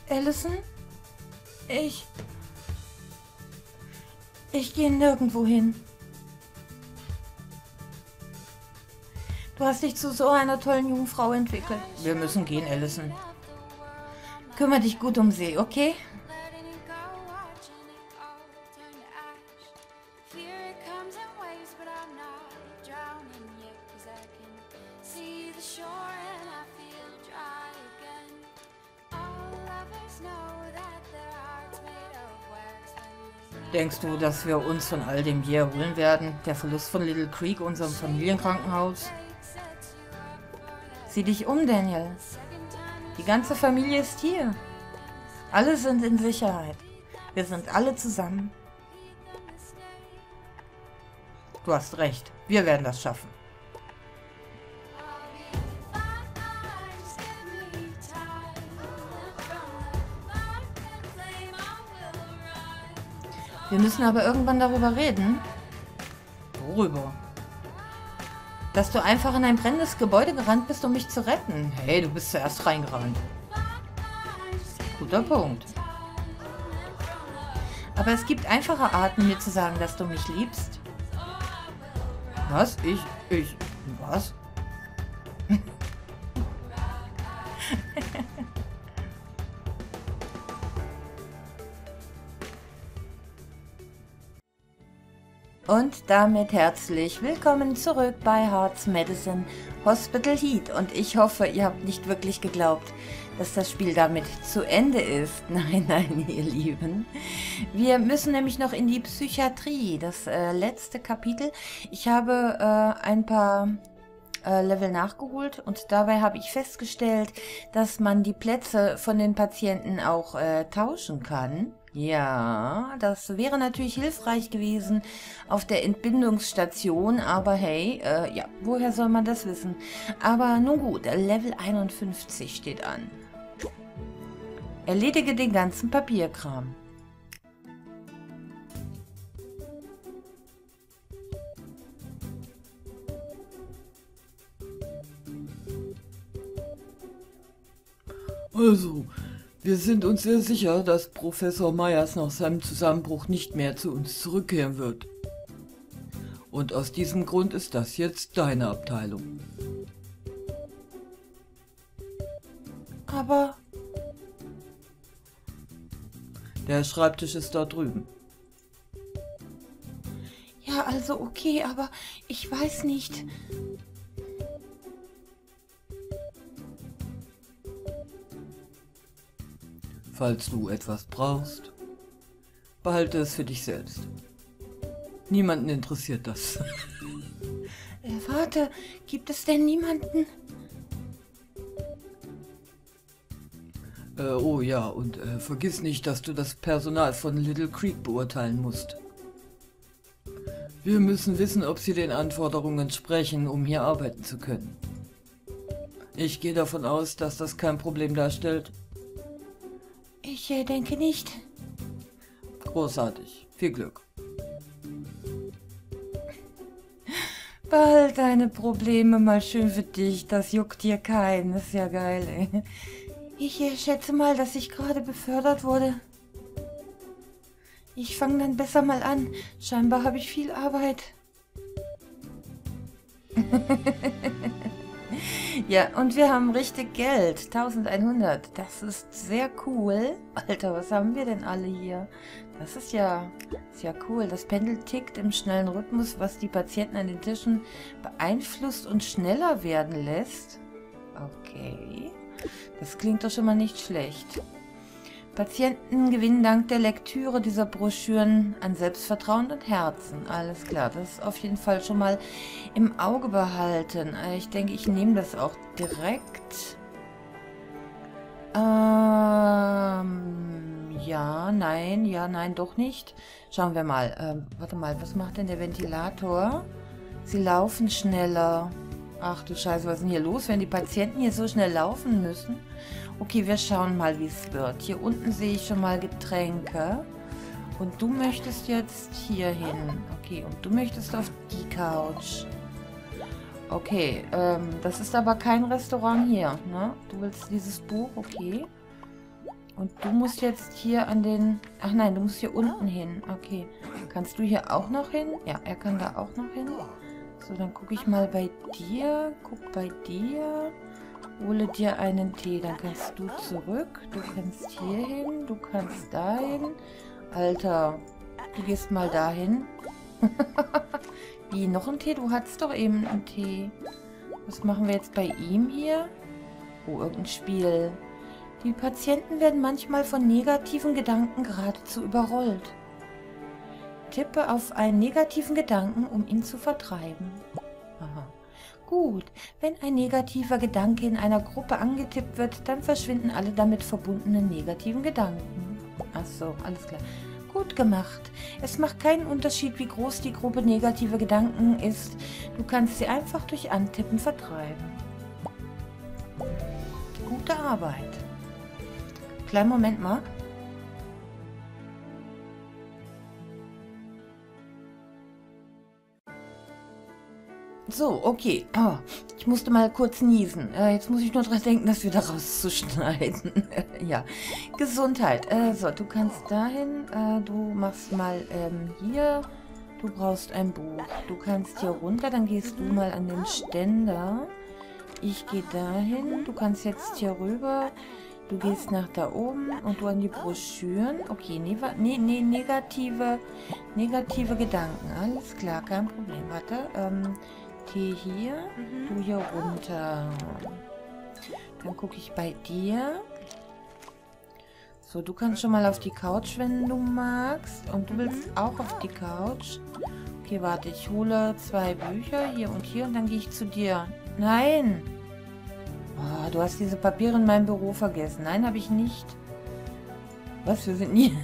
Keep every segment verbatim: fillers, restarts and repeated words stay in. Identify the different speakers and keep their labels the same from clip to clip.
Speaker 1: Allison? Ich... Ich gehe nirgendwo hin. Du hast dich zu so einer tollen jungen Frau entwickelt. Wir müssen gehen, Allison. Kümmere dich gut um sie, okay? Denkst du, dass wir uns von all dem hier erholen werden? Der Verlust von Little Creek, unserem Familienkrankenhaus? Sieh dich um, Daniel. Die ganze Familie ist hier. Alle sind in Sicherheit. Wir sind alle zusammen. Du hast recht. Wir werden das schaffen. Wir müssen aber irgendwann darüber reden. Worüber? Dass du einfach in ein brennendes Gebäude gerannt bist, um mich zu retten. Hey, du bist zuerst reingerannt. Guter Punkt. Aber es gibt einfache Arten, mir zu sagen, dass du mich liebst. Was? Ich? Ich? Was? Und damit herzlich willkommen zurück bei Hearts Medicine Hospital Heat. Und ich hoffe, ihr habt nicht wirklich geglaubt, dass das Spiel damit zu Ende ist. Nein, nein, ihr Lieben. Wir müssen nämlich noch in die Psychiatrie, das äh, letzte Kapitel. Ich habe äh, ein paar äh, Level nachgeholt und dabei habe ich festgestellt, dass man die Plätze von den Patienten auch äh, tauschen kann. Ja, das wäre natürlich hilfreich gewesen auf der Entbindungsstation, aber hey, äh, ja, woher soll man das wissen? Aber nun gut, Level einundfünfzig steht an. Erledige den ganzen Papierkram.
Speaker 2: Also, wir sind uns sehr sicher, dass Professor Myers nach seinem Zusammenbruch nicht mehr zu uns zurückkehren wird. Und aus diesem Grund ist das jetzt deine Abteilung.
Speaker 1: Aber...
Speaker 2: Der Schreibtisch ist dort drüben.
Speaker 1: Ja, also okay, aber ich weiß nicht...
Speaker 2: Falls du etwas brauchst, behalte es für dich selbst. Niemanden interessiert das.
Speaker 1: Äh, warte, gibt es denn niemanden?
Speaker 2: Äh, oh ja, und äh, vergiss nicht, dass du das Personal von Little Creek beurteilen musst. Wir müssen wissen, ob sie den Anforderungen entsprechen, um hier arbeiten zu können. Ich gehe davon aus, dass das kein Problem darstellt.
Speaker 1: Ich äh, denke nicht.
Speaker 2: Großartig. Viel Glück.
Speaker 1: Behalt deine Probleme mal schön für dich. Das juckt dir keinen. Das ist ja geil, ey. Ich äh, schätze mal, dass ich gerade befördert wurde. Ich fange dann besser mal an. Scheinbar habe ich viel Arbeit. Ja, und wir haben richtig Geld. eintausendeinhundert. Das ist sehr cool. Alter, was haben wir denn alle hier? Das ist ja, ist ja cool. Das Pendel tickt im schnellen Rhythmus, was die Patienten an den Tischen beeinflusst und schneller werden lässt. Okay. Das klingt doch schon mal nicht schlecht. Patienten gewinnen dank der Lektüre dieser Broschüren an Selbstvertrauen und Herzen. Alles klar, das ist auf jeden Fall schon mal im Auge behalten. Ich denke, ich nehme das auch direkt. Ähm, ja, nein, ja, nein, doch nicht. Schauen wir mal. Ähm, warte mal, was macht denn der Ventilator? Sie laufen schneller. Ach du Scheiße, was ist denn hier los, wenn die Patienten hier so schnell laufen müssen? Okay, wir schauen mal, wie es wird. Hier unten sehe ich schon mal Getränke. Und du möchtest jetzt hier hin. Okay, und du möchtest auf die Couch. Okay, ähm, das ist aber kein Restaurant hier, ne? Du willst dieses Buch, okay. Und du musst jetzt hier an den... Ach nein, du musst hier unten hin. Okay. Kannst du hier auch noch hin? Ja, er kann da auch noch hin. So, dann gucke ich mal bei dir. Guck bei dir. Hole dir einen Tee. Dann kannst du zurück. Du kannst hier hin. Du kannst dahin. Alter, du gehst mal dahin. Wie, noch ein Tee? Du hattest doch eben einen Tee. Was machen wir jetzt bei ihm hier? Oh, irgendein Spiel. Die Patienten werden manchmal von negativen Gedanken geradezu überrollt. Tippe auf einen negativen Gedanken, um ihn zu vertreiben. Aha. Gut, wenn ein negativer Gedanke in einer Gruppe angetippt wird, dann verschwinden alle damit verbundenen negativen Gedanken. Ach so, alles klar. Gut gemacht. Es macht keinen Unterschied, wie groß die Gruppe negative Gedanken ist. Du kannst sie einfach durch Antippen vertreiben. Gute Arbeit. Kleinen Moment mal. So, okay. Oh, ich musste mal kurz niesen. Äh, jetzt muss ich nur dran denken, das wieder rauszuschneiden. Ja. Gesundheit. Äh, so, du kannst dahin. Äh, du machst mal ähm, hier. Du brauchst ein Buch. Du kannst hier runter, dann gehst du mal an den Ständer. Ich gehe dahin. Du kannst jetzt hier rüber. Du gehst nach da oben und du an die Broschüren. Okay, nee, nee, nee, negative, negative Gedanken. Alles klar, kein Problem. Warte, ähm, Tee hier, mhm. Du hier runter. Dann gucke ich bei dir. So, du kannst schon mal auf die Couch, wenn du magst. Und du willst auch auf die Couch. Okay, warte, ich hole zwei Bücher hier und hier und dann gehe ich zu dir. Nein! Oh, du hast diese Papiere in meinem Büro vergessen. Nein, habe ich nicht. Was? Wir sind nie...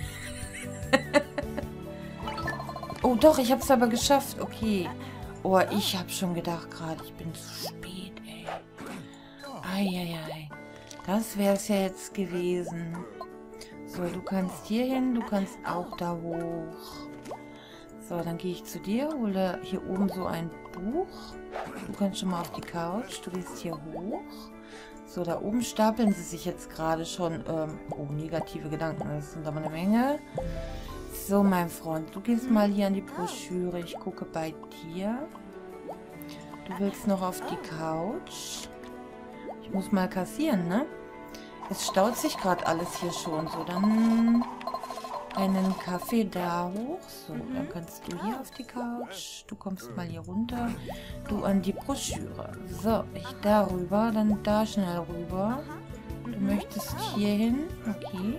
Speaker 1: Oh, doch, ich habe es aber geschafft. Okay. Oh, ich habe schon gedacht gerade, ich bin zu spät, ey. Eieiei. Das wäre es ja jetzt gewesen. So, du kannst hier hin, du kannst auch da hoch. So, dann gehe ich zu dir, hole hier oben so ein Buch. Du kannst schon mal auf die Couch. Du gehst hier hoch. So, da oben stapeln sie sich jetzt gerade schon. Ähm, oh, negative Gedanken. Das sind aber eine Menge. So, mein Freund, du gehst mal hier an die Broschüre. Ich gucke bei dir. Du willst noch auf die Couch. Ich muss mal kassieren, ne? Es staut sich gerade alles hier schon. So, dann einen Kaffee da hoch. So, dann kannst du hier auf die Couch. Du kommst mal hier runter. Du an die Broschüre. So, ich darüber, dann da schnell rüber. Du möchtest hier hin. Okay.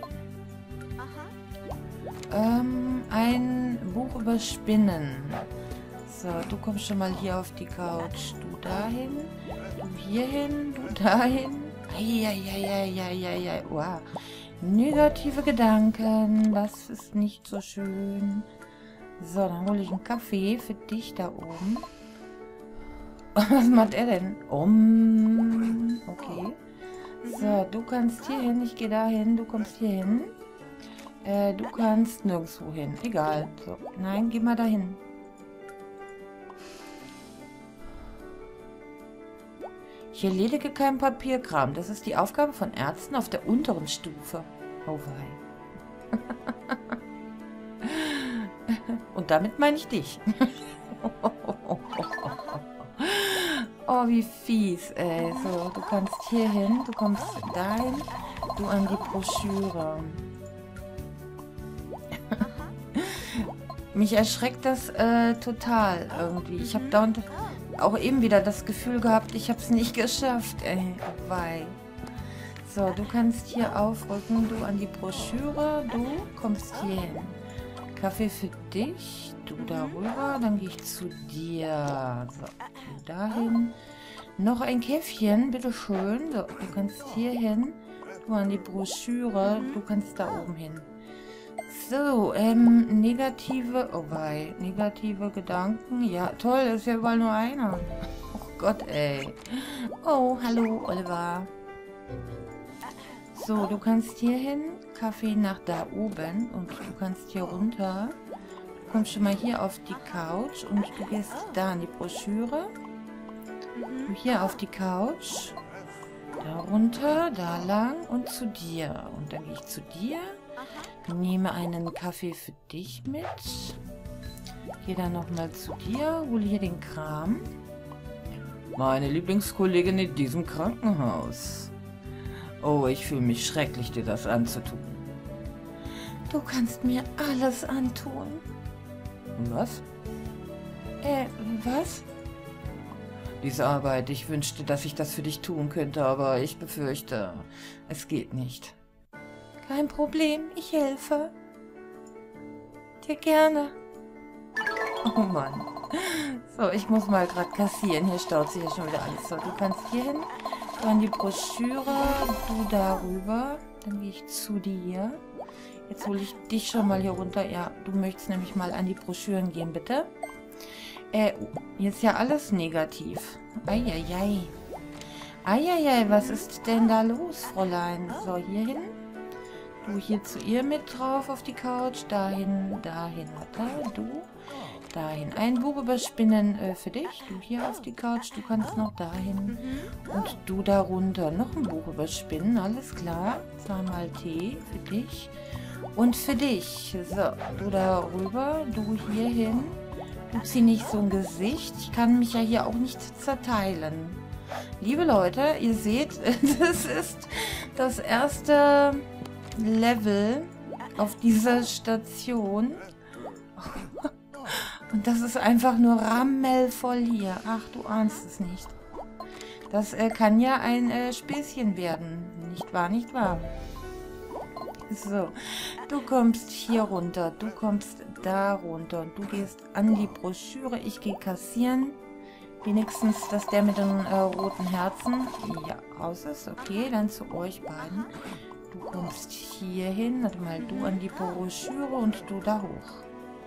Speaker 1: Ähm, ein Buch über Spinnen. So, du kommst schon mal hier auf die Couch. Du dahin. Du hierhin. Du dahin. Eieieiei. Wow. Negative Gedanken. Das ist nicht so schön. So, dann hole ich einen Kaffee für dich da oben. Was macht er denn? Um. Okay. So, du kannst hier hin. Ich gehe da hin. Du kommst hier hin. Äh, du kannst nirgendwo hin. Egal. So. Nein, geh mal dahin. Ich erledige keinen Papierkram. Das ist die Aufgabe von Ärzten auf der unteren Stufe. Oh wei. Und damit meine ich dich. Oh, wie fies, ey. So, du kannst hier hin. Du kommst dahin. Du an die Broschüre. Mich erschreckt das äh, total irgendwie. Ich habe dauernd auch eben wieder das Gefühl gehabt, ich habe es nicht geschafft. Ey, oh wei. So, du kannst hier aufrücken, du an die Broschüre, du kommst hier hin. Kaffee für dich, du darüber, dann gehe ich zu dir. So, du dahin. Noch ein Käffchen, bitteschön. So, du kannst hier hin, du an die Broschüre, du kannst da oben hin. So, ähm, negative, oh wei, negative Gedanken. Ja, toll, ist ja überall nur einer. Oh Gott, ey. Oh, hallo, Oliver. So, du kannst hier hin, Kaffee nach da oben und du kannst hier runter. Du kommst schon mal hier auf die Couch und du gehst da an die Broschüre. Du hier auf die Couch. Da runter, da lang und zu dir. Und dann gehe ich zu dir. Nehme einen Kaffee für dich mit. Gehe dann nochmal zu dir. Hole hier den Kram.
Speaker 2: Meine Lieblingskollegin in diesem Krankenhaus. Oh, ich fühle mich schrecklich, dir das anzutun.
Speaker 1: Du kannst mir alles antun.
Speaker 2: Was?
Speaker 1: Äh, was?
Speaker 2: Diese Arbeit, ich wünschte, dass ich das für dich tun könnte, aber ich befürchte, es geht nicht.
Speaker 1: Kein Problem, ich helfe. Dir gerne.
Speaker 2: Oh Mann.
Speaker 1: So, ich muss mal gerade kassieren. Hier staut sich ja schon wieder alles. So, du kannst hier hin. Dann die Broschüre. Du darüber. Dann gehe ich zu dir. Jetzt hole ich dich schon mal hier runter. Ja, du möchtest nämlich mal an die Broschüren gehen, bitte. Äh, hier ist ja alles negativ. Eieiei. Eieiei, was ist denn da los, Fräulein? So, hier hin. Du hier zu ihr mit drauf auf die Couch. Dahin, dahin, da, du. Dahin. Ein Buch überspinnen äh, für dich. Du hier auf die Couch. Du kannst noch dahin. Und du da runter. Noch ein Buch überspinnen. Alles klar. Zweimal Tee für dich. Und für dich. So, du da rüber. Du hier hin. Du zieh nicht so ein Gesicht. Ich kann mich ja hier auch nicht zerteilen. Liebe Leute, ihr seht, das ist das erste Level auf dieser Station. Und das ist einfach nur rammelvoll hier. Ach, du ahnst es nicht. Das äh, kann ja ein äh, Späßchen werden. Nicht wahr, nicht wahr? So, du kommst hier runter. Du kommst da runter. Und du gehst an die Broschüre. Ich gehe kassieren. Wenigstens, dass der mit den äh, roten Herzen ja raus ist. Okay, dann zu euch beiden. Du kommst hier hin. Warte mal, du an die Broschüre und du da hoch.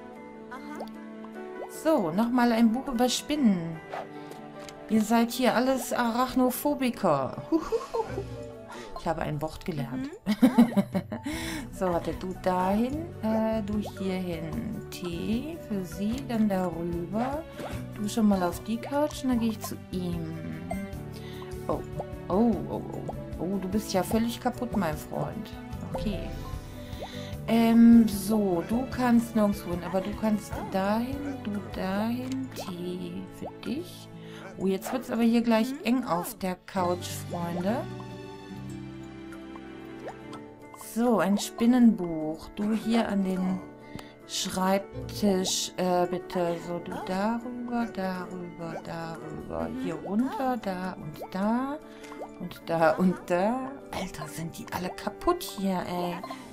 Speaker 1: So, nochmal ein Buch über Spinnen. Ihr seid hier alles Arachnophobiker. Ich habe ein Wort gelernt. So, warte, du dahin, äh, du hierhin. Tee für sie, dann darüber. Du schon mal auf die Couch und dann gehe ich zu ihm. Oh, oh, oh, oh. Oh, du bist ja völlig kaputt, mein Freund. Okay. Ähm, so, du kannst nirgendwo hin, aber du kannst dahin, du dahin, Tee für dich. Oh, jetzt wird es aber hier gleich eng auf der Couch, Freunde. So, ein Spinnenbuch. Du hier an den Schreibtisch, äh, bitte. So, du darüber, darüber, darüber. Hier runter, da und da. Und da und da. Alter, sind die alle kaputt hier, ey.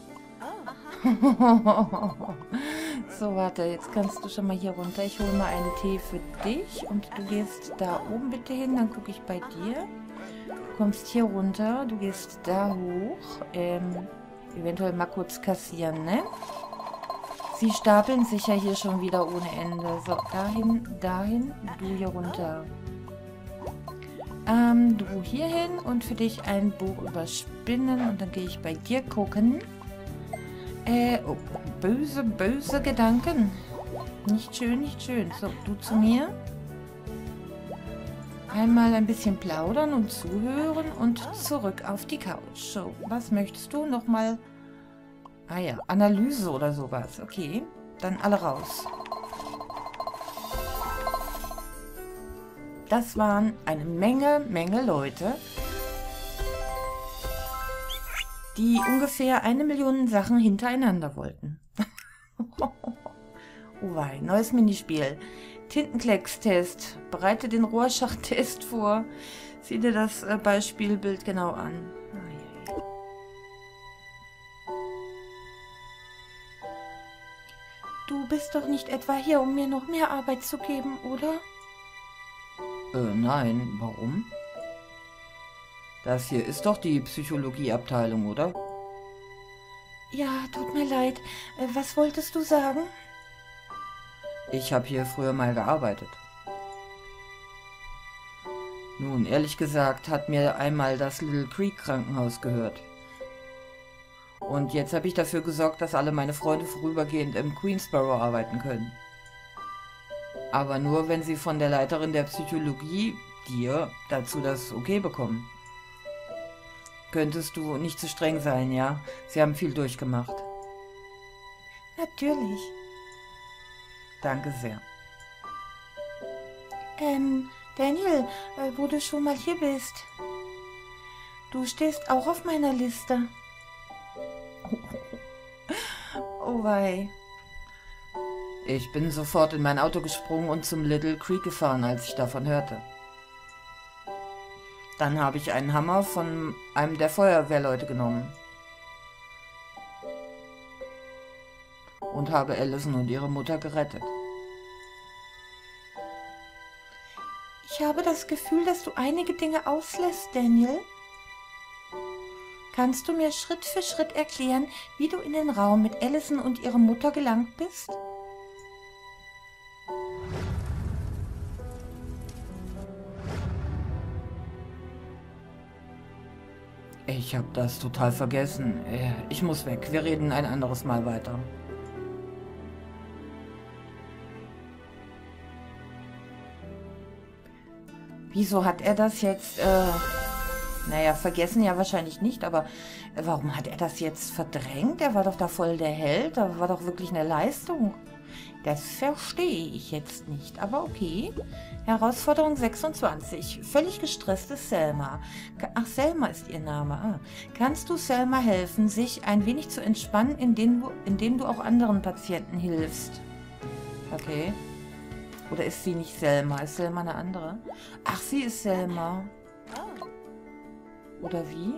Speaker 1: So, warte, jetzt kannst du schon mal hier runter. Ich hole mal einen Tee für dich und du gehst da oben bitte hin, dann gucke ich bei dir. Du kommst hier runter, du gehst da hoch. Ähm, eventuell mal kurz kassieren, ne? Sie stapeln sich ja hier schon wieder ohne Ende. So, dahin, dahin, du hier runter. Ähm, du hier hin und für dich ein Buch überspinnen und dann gehe ich bei dir gucken. Äh, oh, böse, böse Gedanken. Nicht schön, nicht schön. So, du zu mir. Einmal ein bisschen plaudern und zuhören und zurück auf die Couch. So, was möchtest du? Nochmal... Ah ja, Analyse oder sowas. Okay, dann alle raus. Das waren eine Menge, Menge Leute, die ungefähr eine Million Sachen hintereinander wollten. Oh wei, neues Minispiel. Tintenklecks-Test. Bereite den Rorschach-Test vor. Sieh dir das äh, Beispielbild genau an. Oh, du bist doch nicht etwa hier, um mir noch mehr Arbeit zu geben, oder?
Speaker 2: Äh, nein, warum? Das hier ist doch die Psychologieabteilung, oder?
Speaker 1: Ja, tut mir leid. Äh, was wolltest du sagen?
Speaker 2: Ich habe hier früher mal gearbeitet. Nun, ehrlich gesagt, hat mir einmal das Little Creek Krankenhaus gehört. Und jetzt habe ich dafür gesorgt, dass alle meine Freunde vorübergehend im Queensboro arbeiten können. Aber nur, wenn sie von der Leiterin der Psychologie, dir, dazu das Okay bekommen. Könntest du nicht zu streng sein, ja? Sie haben viel durchgemacht.
Speaker 1: Natürlich.
Speaker 2: Danke sehr.
Speaker 1: Ähm, Daniel, äh, wo du schon mal hier bist. Du stehst auch auf meiner Liste. Oh wei.
Speaker 2: Ich bin sofort in mein Auto gesprungen und zum Little Creek gefahren, als ich davon hörte. Dann habe ich einen Hammer von einem der Feuerwehrleute genommen. Und habe Allison und ihre Mutter gerettet.
Speaker 1: Ich habe das Gefühl, dass du einige Dinge auslässt, Daniel. Kannst du mir Schritt für Schritt erklären, wie du in den Raum mit Allison und ihrer Mutter gelangt bist?
Speaker 2: Ich habe das total vergessen. Ich muss weg. Wir reden ein anderes Mal weiter.
Speaker 1: Wieso hat er das jetzt, äh, naja, vergessen ja wahrscheinlich nicht, aber äh, warum hat er das jetzt verdrängt? Er war doch da voll der Held, da war doch wirklich eine Leistung. Das verstehe ich jetzt nicht, aber okay. Herausforderung sechsundzwanzig. Völlig gestresste Selma. Ach, Selma ist ihr Name. Ah. Kannst du Selma helfen, sich ein wenig zu entspannen, indem du, indem du auch anderen Patienten hilfst? Okay. Oder ist sie nicht Selma? Ist Selma eine andere? Ach, sie ist Selma. Oder wie?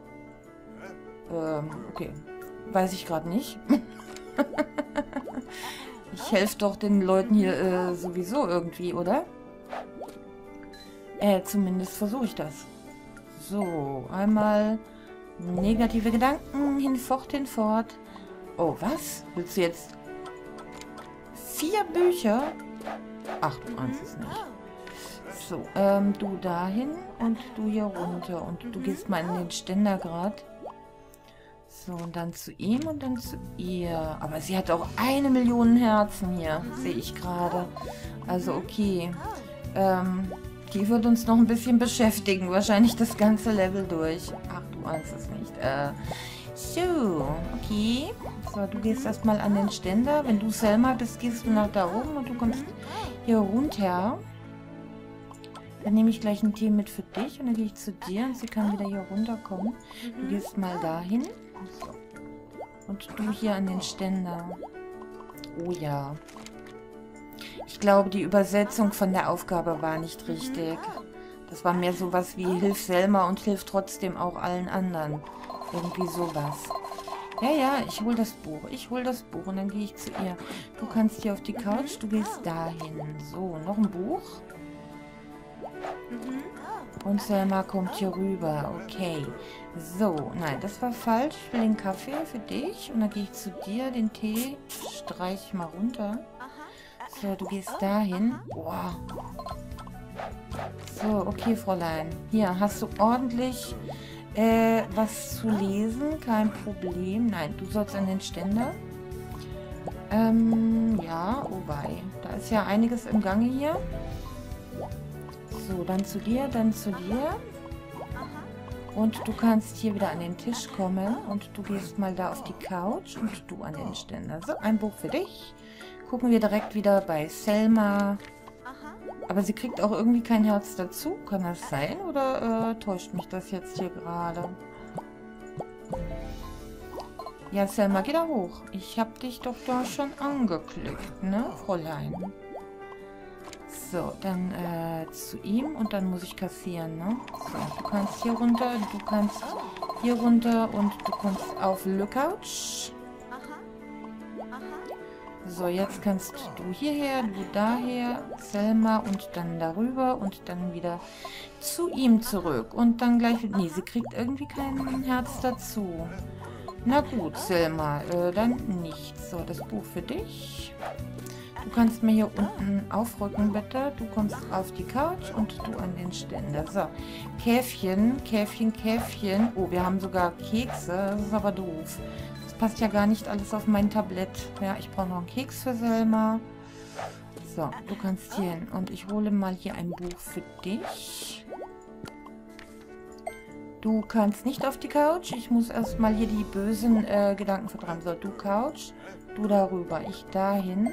Speaker 1: Ähm, okay. Weiß ich gerade nicht. Ich helfe doch den Leuten hier äh, sowieso irgendwie, oder? Äh, zumindest versuche ich das. So, einmal negative Gedanken, hinfort, hinfort. Oh, was? Willst du jetzt vier Bücher? Ach, du ahnst es nicht. So, ähm, du dahin und du hier runter. Und du gehst mal in den Ständer gerade. So, und dann zu ihm und dann zu ihr. Aber sie hat auch eine Million Herzen hier, sehe ich gerade. Also, okay. Ähm, die wird uns noch ein bisschen beschäftigen. Wahrscheinlich das ganze Level durch. Ach, du ahnst es nicht. Äh, so, okay. So, du gehst erstmal an den Ständer. Wenn du Selma bist, gehst du nach da oben und du kommst hier runter. Dann nehme ich gleich einen Tee mit für dich und dann gehe ich zu dir und sie kann wieder hier runterkommen. Du gehst mal dahin. So. Und du hier an den Ständer. Oh ja. Ich glaube, die Übersetzung von der Aufgabe war nicht richtig. Das war mehr sowas wie Hilf Selma und hilf trotzdem auch allen anderen. Irgendwie sowas. Ja, ja, ich hol das Buch. Ich hol das Buch und dann gehe ich zu ihr. Du kannst hier auf die Couch, du gehst dahin. So, noch ein Buch. Und Selma kommt hier rüber. Okay. So, nein, das war falsch. Ich will den Kaffee für dich. Und dann gehe ich zu dir. Den Tee streiche ich mal runter. So, du gehst dahin. Boah. So, okay, Fräulein. Hier, hast du ordentlich äh, was zu lesen? Kein Problem. Nein, du sollst an den Ständer. Ähm, ja, oh wei. Da ist ja einiges im Gange hier. So, dann zu dir, dann zu dir. Und du kannst hier wieder an den Tisch kommen. Und du gehst mal da auf die Couch und du an den Ständer. So, ein Buch für dich. Gucken wir direkt wieder bei Selma. Aber sie kriegt auch irgendwie kein Herz dazu. Kann das sein? Oder äh, täuscht mich das jetzt hier gerade? Ja, Selma, geh da hoch. Ich hab dich doch da schon angeklickt, ne, Fräulein? So, dann äh, zu ihm und dann muss ich kassieren, ne? So, du kannst hier runter, du kannst hier runter und du kommst auf Le Couch. So, jetzt kannst du hierher, du daher, Selma und dann darüber und dann wieder zu ihm zurück. Und dann gleich... Nee, sie kriegt irgendwie kein Herz dazu. Na gut, Selma, äh, dann nicht. So, das Buch für dich. Du kannst mir hier unten aufrücken, bitte. Du kommst auf die Couch und du an den Ständer. So, Käfchen, Käfchen, Käfchen. Oh, wir haben sogar Kekse. Das ist aber doof. Das passt ja gar nicht alles auf mein Tablett. Ja, ich brauche noch einen Keks für Selma. So, du kannst hier hin. Und ich hole mal hier ein Buch für dich. Du kannst nicht auf die Couch. Ich muss erstmal hier die bösen äh, Gedanken vertreiben. So, du Couch, du darüber, ich dahin.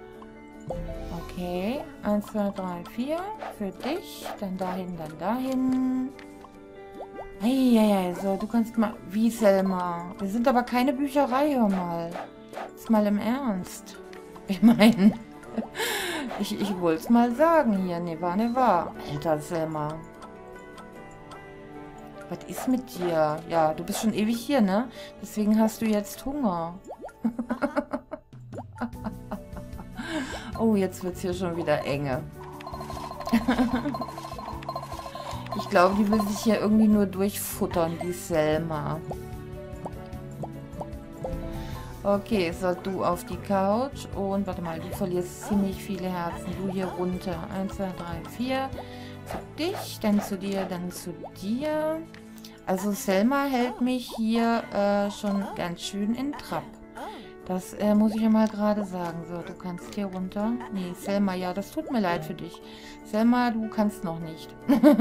Speaker 1: Okay, eins, zwei, drei, vier. Für dich, dann dahin, dann dahin. Eieiei, so, du kannst mal... Wie, Selma? Wir sind aber keine Bücherei, hör mal. Jetzt mal im Ernst. Ich meine... Ich, ich wollte es mal sagen hier. Ne, war, ne, war. Alter, Selma. Was ist mit dir? Ja, du bist schon ewig hier, ne? Deswegen hast du jetzt Hunger. Oh, jetzt wird es hier schon wieder enge. Ich glaube, die will sich hier irgendwie nur durchfuttern, die Selma. Okay, so, du auf die Couch. Und, warte mal, du verlierst ziemlich viele Herzen. Du hier runter. Eins, zwei, drei, vier. Zu dich, dann zu dir, dann zu dir. Also, Selma hält mich hier äh, schon ganz schön in Trab. Das äh, muss ich ja mal gerade sagen. So, du kannst hier runter. Nee, Selma, ja, das tut mir leid für dich. Selma, du kannst noch nicht.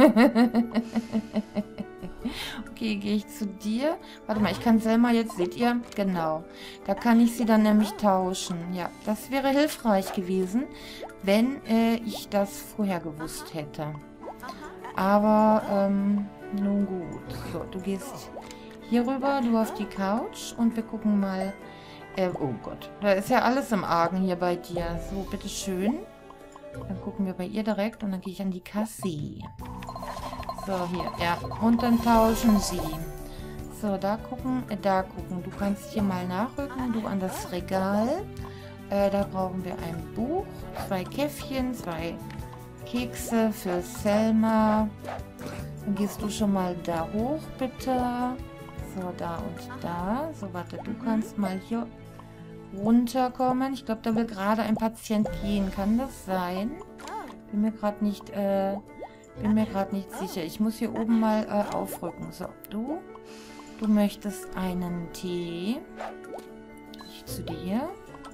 Speaker 1: Okay, gehe ich zu dir. Warte mal, ich kann Selma jetzt, seht ihr? Genau. Da kann ich sie dann nämlich tauschen. Ja, das wäre hilfreich gewesen, wenn äh, ich das vorher gewusst hätte. Aber, ähm, nun gut. So, du gehst hier rüber, du auf die Couch und wir gucken mal. Äh, oh Gott, da ist ja alles im Argen hier bei dir. So, bitteschön. Dann gucken wir bei ihr direkt und dann gehe ich an die Kasse. So, hier, ja. Und dann tauschen sie. So, da gucken, äh, da gucken. Du kannst hier mal nachrücken, du an das Regal. Äh, da brauchen wir ein Buch, zwei Käffchen, zwei Kekse für Selma. Dann gehst du schon mal da hoch, bitte. So, da und da. So, warte, du kannst mal hier runterkommen. Ich glaube, da will gerade ein Patient gehen. Kann das sein? Bin mir gerade nicht, äh, bin mir gerade nicht sicher. Ich muss hier oben mal äh, aufrücken. So, du. Du möchtest einen Tee. Ich zu dir.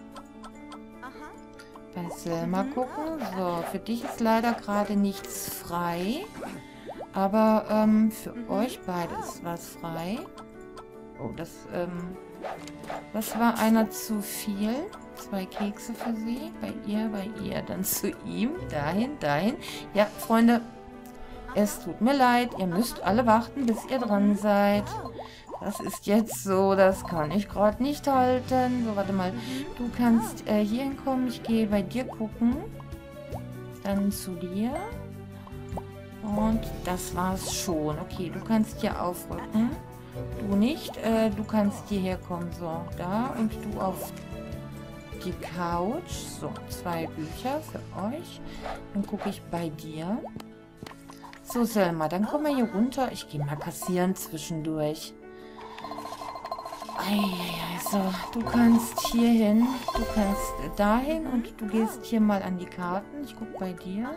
Speaker 1: Bei Selma gucken. So, für dich ist leider gerade nichts frei. Aber ähm, für euch beide ist was frei. Oh, das, ähm, das war einer zu viel. Zwei Kekse für sie. Bei ihr, bei ihr. Dann zu ihm. Dahin, dahin. Ja, Freunde, es tut mir leid. Ihr müsst alle warten, bis ihr dran seid. Das ist jetzt so. Das kann ich gerade nicht halten. So, warte mal. Du kannst äh, hier hinkommen. Ich gehe bei dir gucken. Dann zu dir. Und das war's schon. Okay, du kannst hier aufrücken. Du nicht. Äh, du kannst hierher kommen. So, da. Und du auf die Couch. So, zwei Bücher für euch. Dann gucke ich bei dir. So, Selma, dann komm mal hier runter. Ich gehe mal kassieren zwischendurch. Eieiei, so, du kannst hier hin. Du kannst dahin und du gehst hier mal an die Karten. Ich gucke bei dir.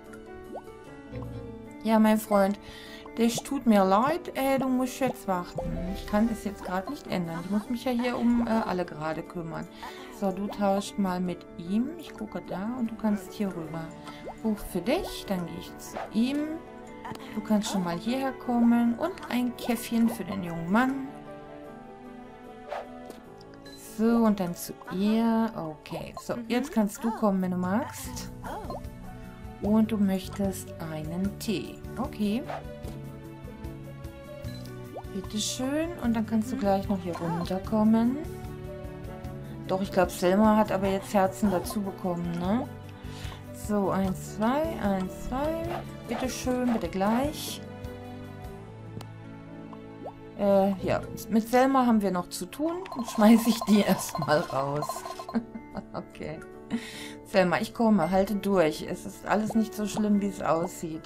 Speaker 1: Ja, mein Freund, das tut mir leid, äh, du musst jetzt warten. Ich kann das jetzt gerade nicht ändern. Ich muss mich ja hier um äh, alle gerade kümmern. So, du tauscht mal mit ihm. Ich gucke da und du kannst hier rüber. Buch für dich, dann gehe ich zu ihm. Du kannst schon mal hierher kommen und ein Käffchen für den jungen Mann. So, und dann zu ihr. Okay, so, jetzt kannst du kommen, wenn du magst. Und du möchtest einen Tee. Okay. Bitteschön. Und dann kannst du gleich noch hier runterkommen. Doch, ich glaube, Selma hat aber jetzt Herzen dazu bekommen, ne? So, eins, zwei, eins, zwei. Bitteschön, bitte gleich. Äh, ja, mit Selma haben wir noch zu tun. Dann schmeiße ich die erstmal raus. Okay. Selma, ich komme, halte durch. Es ist alles nicht so schlimm, wie es aussieht.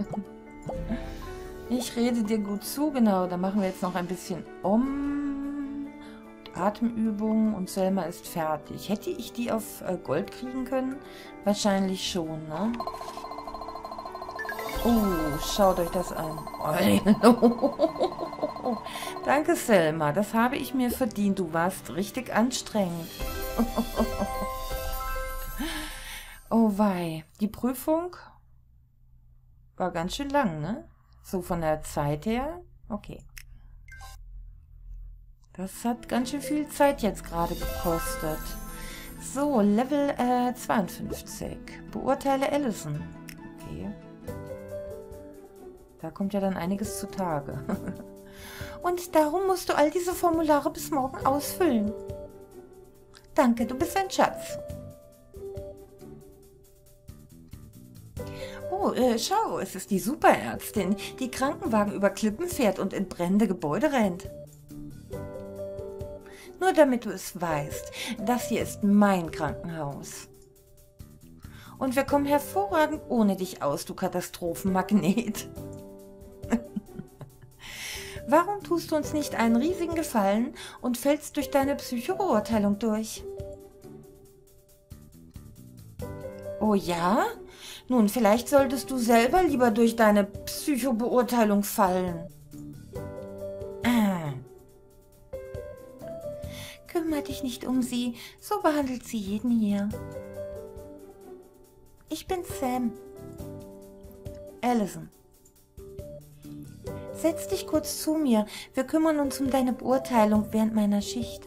Speaker 1: Ich rede dir gut zu, genau. Da machen wir jetzt noch ein bisschen um Atemübungen und Selma ist fertig. Hätte ich die auf äh, Gold kriegen können? Wahrscheinlich schon, ne? Oh, schaut euch das an. Oh. Danke, Selma. Das habe ich mir verdient. Du warst richtig anstrengend. Oh wei. Die Prüfung war ganz schön lang, ne? So von der Zeit her. Okay. Das hat ganz schön viel Zeit jetzt gerade gekostet. So, Level äh, zweiundfünfzig. Beurteile Allison. Okay. Da kommt ja dann einiges zutage. Und darum musst du all diese Formulare bis morgen ausfüllen. Danke, du bist ein Schatz. Oh, äh, schau, es ist die Superärztin, die Krankenwagen über Klippen fährt und in brennende Gebäude rennt. Nur damit du es weißt, das hier ist mein Krankenhaus. Und wir kommen hervorragend ohne dich aus, du Katastrophenmagnet. Warum tust du uns nicht einen riesigen Gefallen und fällst durch deine Psychobeurteilung durch? Oh ja? Nun, vielleicht solltest du selber lieber durch deine Psychobeurteilung fallen. Ah. Kümmere dich nicht um sie, so behandelt sie jeden hier. Ich bin Sam. Allison. Setz dich kurz zu mir. Wir kümmern uns um deine Beurteilung während meiner Schicht.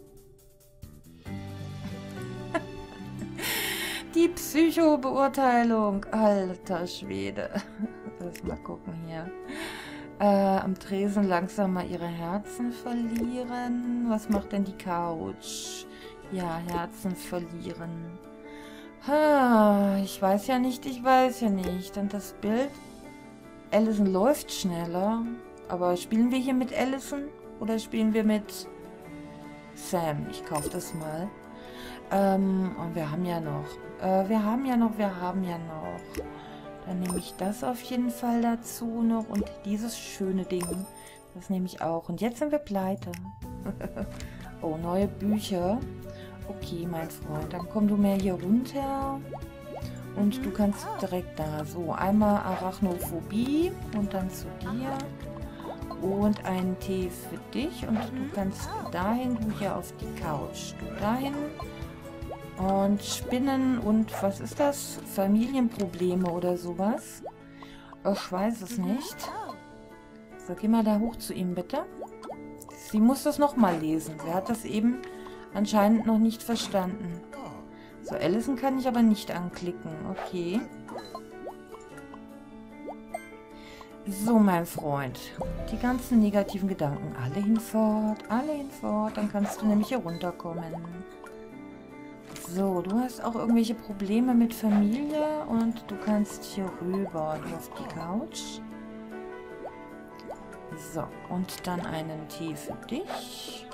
Speaker 1: Die Psychobeurteilung. Alter Schwede. Lass mal gucken hier. Äh, am Tresen langsam mal ihre Herzen verlieren. Was macht denn die Couch? Ja, Herzen verlieren. Ha, ich weiß ja nicht, ich weiß ja nicht. Und das Bild... Allison läuft schneller. Aber spielen wir hier mit Allison? Oder spielen wir mit Sam? Ich kaufe das mal. Ähm, und wir haben ja noch... Äh, wir haben ja noch, wir haben ja noch... Dann nehme ich das auf jeden Fall dazu noch. Und dieses schöne Ding. Das nehme ich auch. Und jetzt sind wir pleite. Oh, neue Bücher. Okay, mein Freund. Dann komm du mehr hier runter. Und du kannst direkt da. So, einmal Arachnophobie. Und dann zu dir. Und einen Tee für dich. Und du kannst dahin. Du hier auf die Couch. Du dahin. Und Spinnen und was ist das? Familienprobleme oder sowas? Ich weiß es nicht. So, geh mal da hoch zu ihm, bitte. Sie muss das nochmal lesen. Sie hat das eben anscheinend noch nicht verstanden. So, Allison kann ich aber nicht anklicken. Okay. So, mein Freund. Die ganzen negativen Gedanken. Alle hinfort, alle hinfort. Dann kannst du nämlich hier runterkommen. So, du hast auch irgendwelche Probleme mit Familie und du kannst hier rüber auf die Couch. So, und dann einen Tee für dich.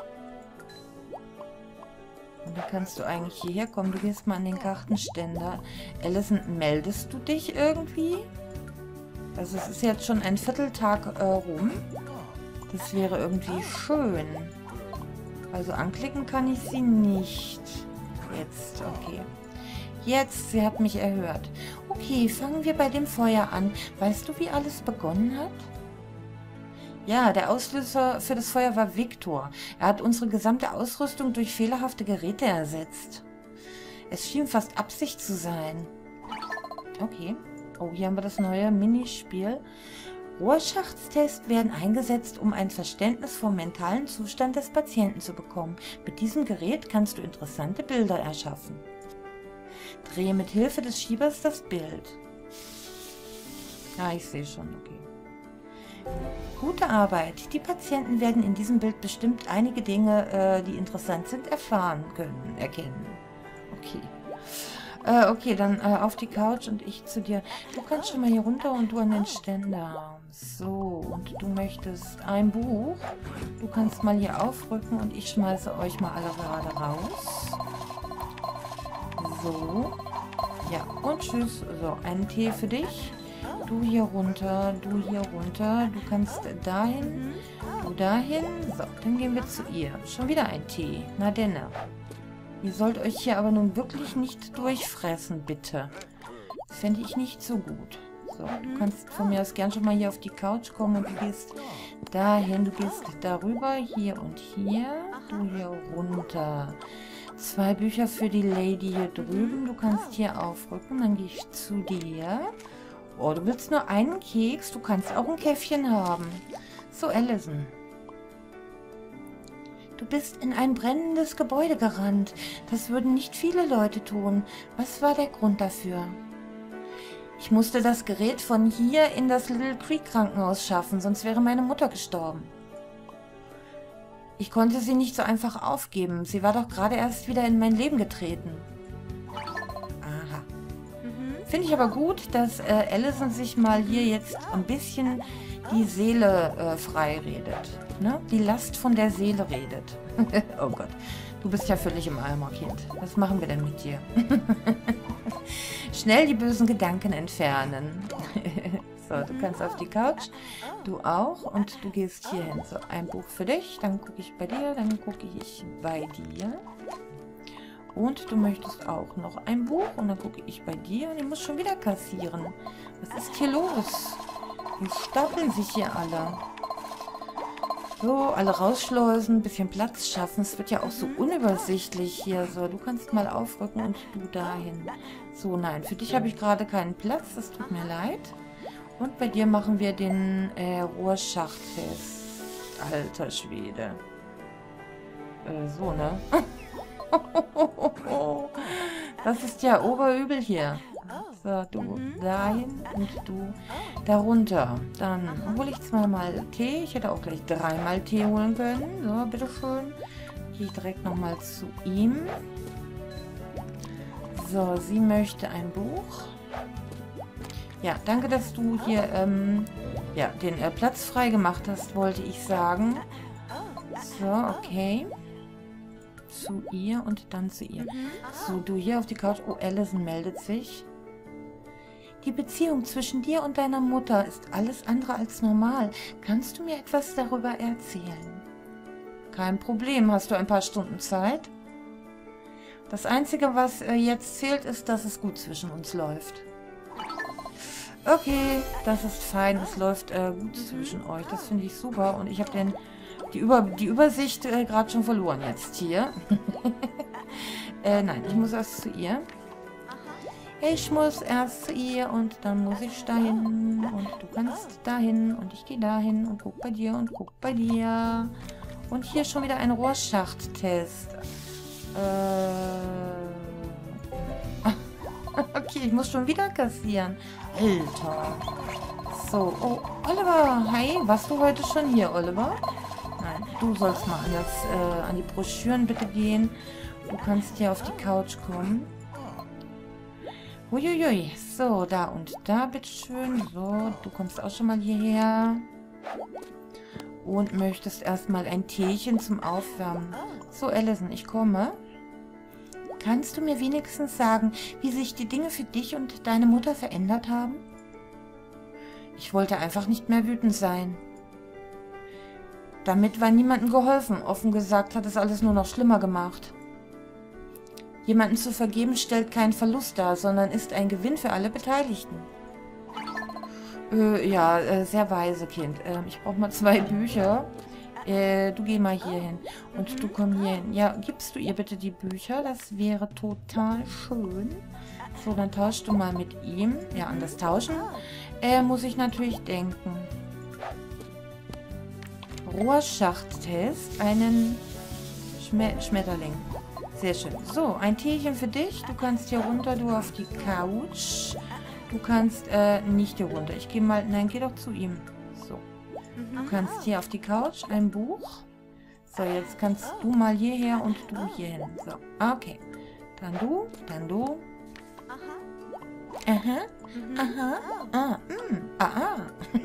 Speaker 1: Und dann kannst du eigentlich hierher kommen. Du gehst mal an den Kartenständer. Allison, meldest du dich irgendwie? Also es ist jetzt schon ein Vierteltag äh, rum. Das wäre irgendwie schön. Also anklicken kann ich sie nicht. Jetzt, okay. Jetzt, sie hat mich erhört. Okay, fangen wir bei dem Feuer an. Weißt du, wie alles begonnen hat? Ja, der Auslöser für das Feuer war Victor. Er hat unsere gesamte Ausrüstung durch fehlerhafte Geräte ersetzt. Es schien fast Absicht zu sein. Okay. Oh, hier haben wir das neue Minispiel. Rorschachs-Tests werden eingesetzt, um ein Verständnis vom mentalen Zustand des Patienten zu bekommen. Mit diesem Gerät kannst du interessante Bilder erschaffen. Drehe mit Hilfe des Schiebers das Bild. Ah, ich sehe schon, okay. Gute Arbeit. Die Patienten werden in diesem Bild bestimmt einige Dinge, äh, die interessant sind, erfahren können, erkennen. Okay. Äh, okay, dann äh, auf die Couch und ich zu dir. Du kannst schon mal hier runter und du an den Ständer. So, und du möchtest ein Buch. Du kannst mal hier aufrücken und ich schmeiße euch mal alle gerade raus. So. Ja, und tschüss. So, einen Tee für dich. Du hier runter, du hier runter. Du kannst dahin, du dahin. So, dann gehen wir zu ihr. Schon wieder ein Tee. Na denn. Ihr sollt euch hier aber nun wirklich nicht durchfressen, bitte. Das fände ich nicht so gut. So, du kannst von mir aus gern schon mal hier auf die Couch kommen und du gehst dahin, du gehst darüber, hier und hier, du hier runter. Zwei Bücher für die Lady hier drüben, du kannst hier aufrücken, dann gehe ich zu dir. Oh, du willst nur einen Keks, du kannst auch ein Käffchen haben. So, Allison. Du bist in ein brennendes Gebäude gerannt. Das würden nicht viele Leute tun. Was war der Grund dafür? Ich musste das Gerät von hier in das Little Creek Krankenhaus schaffen, sonst wäre meine Mutter gestorben. Ich konnte sie nicht so einfach aufgeben. Sie war doch gerade erst wieder in mein Leben getreten. Aha. Mhm. Finde ich aber gut, dass äh, Allison sich mal hier jetzt ein bisschen die Seele äh, frei redet. Ne? Die Last von der Seele redet. Oh Gott, du bist ja völlig im Eimer, Kind. Was machen wir denn mit dir? Schnell die bösen Gedanken entfernen. So, du kannst auf die Couch. Du auch. Und du gehst hier hin. So, ein Buch für dich. Dann gucke ich bei dir. Dann gucke ich bei dir. Und du möchtest auch noch ein Buch. Und dann gucke ich bei dir. Und ich muss schon wieder kassieren. Was ist hier los? Die stapeln sich hier alle. So, alle rausschleusen, ein bisschen Platz schaffen. Es wird ja auch so unübersichtlich hier. So, du kannst mal aufrücken und du dahin. So, nein, für dich habe ich gerade keinen Platz. Das tut mir leid. Und bei dir machen wir den äh, Rorschach-Test. Alter Schwede. Äh, so, ne? Das ist ja oberübel hier. So, du mhm. dahin und du darunter. Dann hole ich zweimal Tee. Ich hätte auch gleich dreimal Tee holen können. So, bitteschön. Gehe ich direkt nochmal zu ihm. So, sie möchte ein Buch. Ja, danke, dass du hier ähm, ja, den äh, Platz frei gemacht hast, wollte ich sagen. So, okay. Zu ihr und dann zu ihr. So, du hier auf die Couch. Oh, Allison meldet sich. Die Beziehung zwischen dir und deiner Mutter ist alles andere als normal. Kannst du mir etwas darüber erzählen? Kein Problem. Hast du ein paar Stunden Zeit? Das Einzige, was äh, jetzt zählt, ist, dass es gut zwischen uns läuft. Okay, das ist fein. Es läuft äh, gut zwischen euch. Das finde ich super. Und ich habe den die, Über die Übersicht äh, gerade schon verloren jetzt hier. äh, nein, ich muss erst zu ihr. Ich muss erst zu ihr und dann muss ich dahin und du kannst dahin und ich gehe dahin und guck bei dir und guck bei dir. Und hier schon wieder ein Rorschach-Test. Äh... Okay, ich muss schon wieder kassieren. Alter. So, oh, Oliver, hi. Warst du heute schon hier, Oliver? Nein, du sollst mal an, das, äh, an die Broschüren bitte gehen. Du kannst hier auf die Couch kommen. Uiuiui. So, da und da, bitteschön. So, du kommst auch schon mal hierher. Und möchtest erstmal ein Teechen zum Aufwärmen. So, Allison, ich komme. Kannst du mir wenigstens sagen, wie sich die Dinge für dich und deine Mutter verändert haben? Ich wollte einfach nicht mehr wütend sein. Damit war niemandem geholfen. Offen gesagt hat es alles nur noch schlimmer gemacht. Jemanden zu vergeben stellt keinen Verlust dar, sondern ist ein Gewinn für alle Beteiligten. Äh, ja, äh, sehr weise, Kind. Äh, ich brauche mal zwei Bücher. Äh, du geh mal hier hin. Und du komm hier hin. Ja, gibst du ihr bitte die Bücher? Das wäre total schön. So, dann tauschst du mal mit ihm. Ja, an das Tauschen äh, muss ich natürlich denken. Rorschach-Test. Einen Schme Schmetterling. Sehr schön. So, ein Teechen für dich. Du kannst hier runter, du auf die Couch. Du kannst äh, nicht hier runter. Ich gehe mal... Nein, geh doch zu ihm. So. Du kannst hier auf die Couch ein Buch. So, jetzt kannst du mal hierher und du hier hin. So, okay. Dann du, dann du. Aha. Aha. Ah, mm, ah, ah.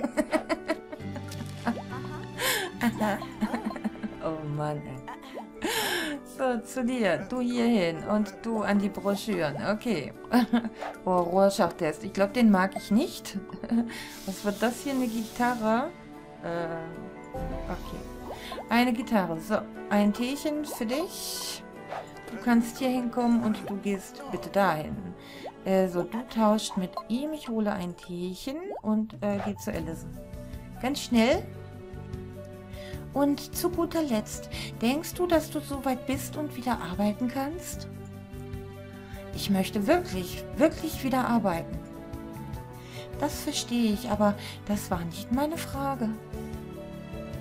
Speaker 1: Aha. Oh Mann, ey. So, zu dir. Du hier hin und du an die Broschüren. Okay. Oh, Rorschach-Test. Ich glaube, den mag ich nicht. Was wird das hier? Eine Gitarre? Äh, okay. Eine Gitarre. So, ein Teechen für dich. Du kannst hier hinkommen und du gehst bitte dahin. Äh, so, du tauscht mit ihm. Ich hole ein Teechen und äh, geh zu Allison. Ganz schnell. Und zu guter Letzt, denkst du, dass du so weit bist und wieder arbeiten kannst? Ich möchte wirklich, wirklich wieder arbeiten. Das verstehe ich, aber das war nicht meine Frage.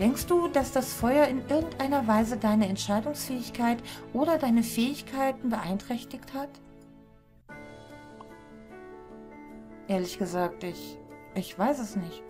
Speaker 1: Denkst du, dass das Feuer in irgendeiner Weise deine Entscheidungsfähigkeit oder deine Fähigkeiten beeinträchtigt hat? Ehrlich gesagt, ich, ich weiß es nicht.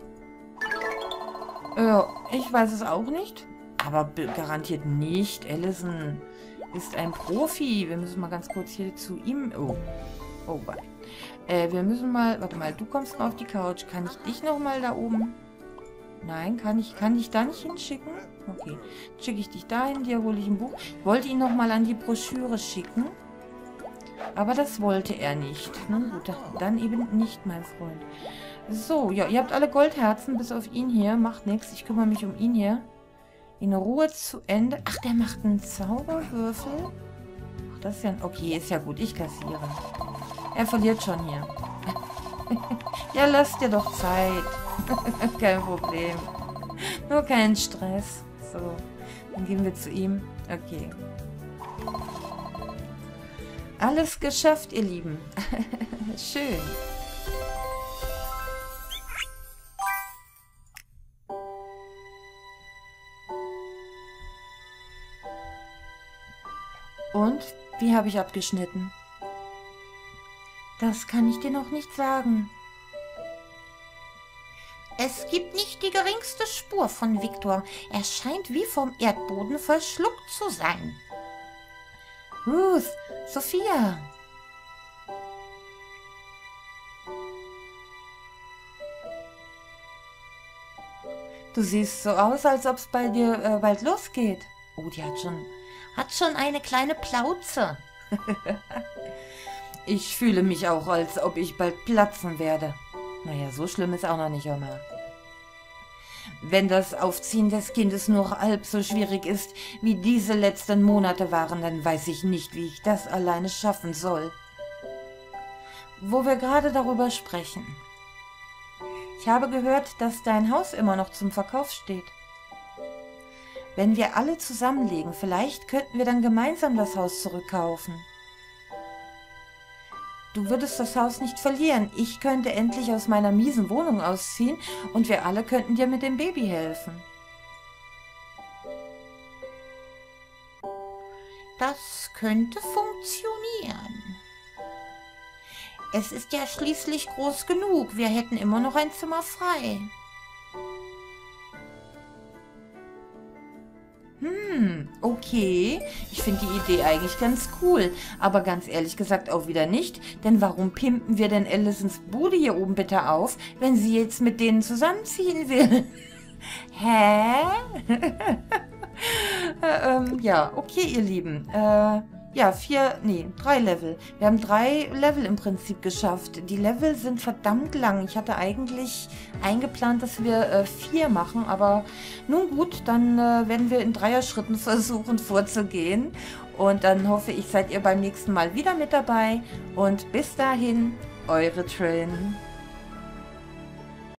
Speaker 1: Ja, ich weiß es auch nicht. Aber garantiert nicht. Allison ist ein Profi. Wir müssen mal ganz kurz hier zu ihm... Oh, oh, warte. Äh, wir müssen mal... Warte mal, du kommst mal auf die Couch. Kann ich dich nochmal da oben... Nein, kann ich, kann ich da nicht hinschicken? Okay. Schicke ich dich dahin, dir hole ich ein Buch. Ich wollte ihn nochmal an die Broschüre schicken. Aber das wollte er nicht. Nun gut, dann eben nicht, mein Freund. So, ja, ihr habt alle Goldherzen, bis auf ihn hier. Macht nichts, ich kümmere mich um ihn hier. In Ruhe zu Ende. Ach, der macht einen Zauberwürfel? Ach, das ist ja... Okay, ist ja gut, ich kassiere. Er verliert schon hier. Ja, lass dir doch Zeit. Kein Problem. Nur kein Stress. So, dann gehen wir zu ihm. Okay. Alles geschafft, ihr Lieben. Schön. Und? Wie habe ich abgeschnitten? Das kann ich dir noch nicht sagen. Es gibt nicht die geringste Spur von Viktor. Er scheint wie vom Erdboden verschluckt zu sein. Ruth, Sophia. Du siehst so aus, als ob es bei dir äh, bald losgeht. Oh, die hat schon, hat schon eine kleine Plauze. Ich fühle mich auch, als ob ich bald platzen werde. Naja, so schlimm ist auch noch nicht, Oma. Wenn das Aufziehen des Kindes nur halb so schwierig ist, wie diese letzten Monate waren, dann weiß ich nicht, wie ich das alleine schaffen soll. Wo wir gerade darüber sprechen. Ich habe gehört, dass dein Haus immer noch zum Verkauf steht. Wenn wir alle zusammenlegen, vielleicht könnten wir dann gemeinsam das Haus zurückkaufen. Du würdest das Haus nicht verlieren. Ich könnte endlich aus meiner miesen Wohnung ausziehen und wir alle könnten dir mit dem Baby helfen. Das könnte funktionieren. Es ist ja schließlich groß genug. Wir hätten immer noch ein Zimmer frei. Hm, okay. Ich finde die Idee eigentlich ganz cool. Aber ganz ehrlich gesagt auch wieder nicht. Denn warum pimpen wir denn Allisons Bude hier oben bitte auf, wenn sie jetzt mit denen zusammenziehen will? Hä? äh, ähm, ja, okay, ihr Lieben. Äh, ja, vier, nee, drei Level. Wir haben drei Level im Prinzip geschafft. Die Level sind verdammt lang. Ich hatte eigentlich eingeplant, dass wir äh, vier machen, aber nun gut, dann äh, werden wir in Dreier-Schritten versuchen vorzugehen. Und dann hoffe ich, seid ihr beim nächsten Mal wieder mit dabei. Und bis dahin, eure Trin.